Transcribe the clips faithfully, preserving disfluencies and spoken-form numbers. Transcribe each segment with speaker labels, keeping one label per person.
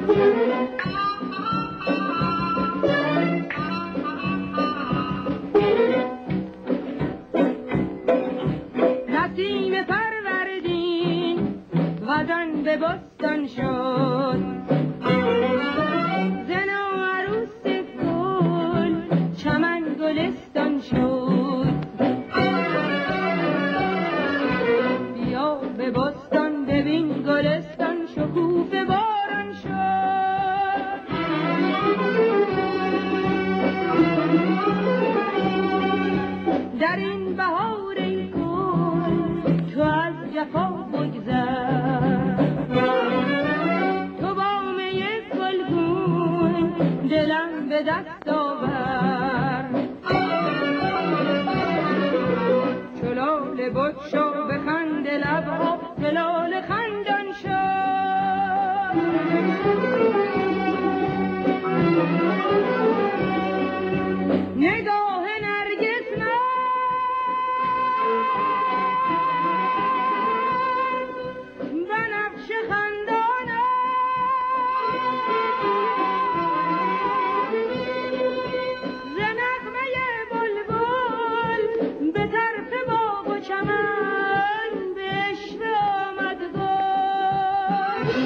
Speaker 1: نسیم فروردین وزن به بستان شد، زن و عروس گل چمن گلستان شد. بیا به بستان ببین گلستان شکوفه باران شد. در این بهار گل تو از جفا بگذر، تو با می گلگون دلم به دست آور. چو لاله بت شو بخند لبها به لاله خندان شد. نگاه نرگس من بنفش خندانم، ز نغمه بلبل به طرف باغ و چمن به عشوه آمد گل.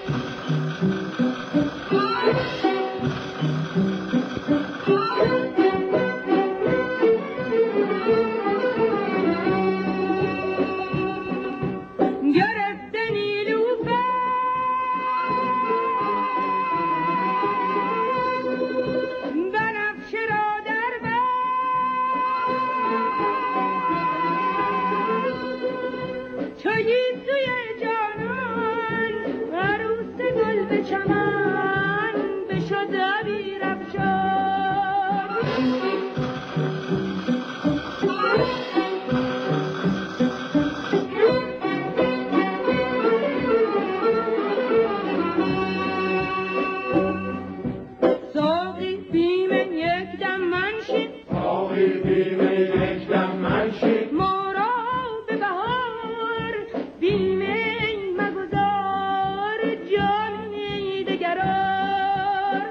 Speaker 1: گرفته نیلوفر بنفشه را در بر، چو گیسوی جانان عروس گل به چمن بشد عبیر افشان. ساقی بیم یک دم منشین،
Speaker 2: ساقی بیم یک دم منشین،
Speaker 1: ما را به بهار بیم مگذار. جامی دگرار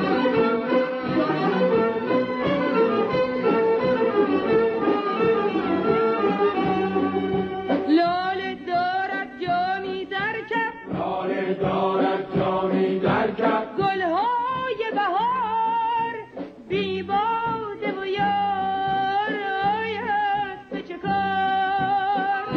Speaker 1: لاله دارد جامی در کف،
Speaker 2: لاله دارد جامی در کف،
Speaker 1: گلهای بهار بی باده و یار آید به چه کار.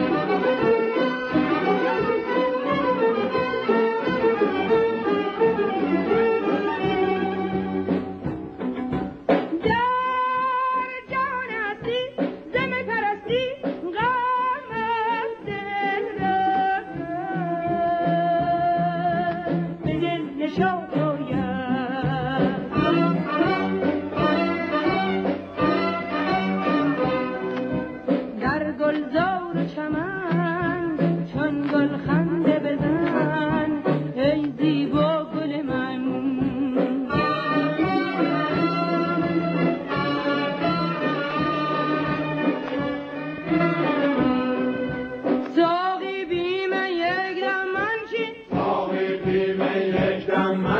Speaker 1: در جهان هستی زم پرستی غم از دل را به دل نشان آید. در گلزار و چمن چون گل خنده بزن ای زیبا گل من. ساقی بیم یک دم منشین،
Speaker 2: ساقی بیم یک دم منشین،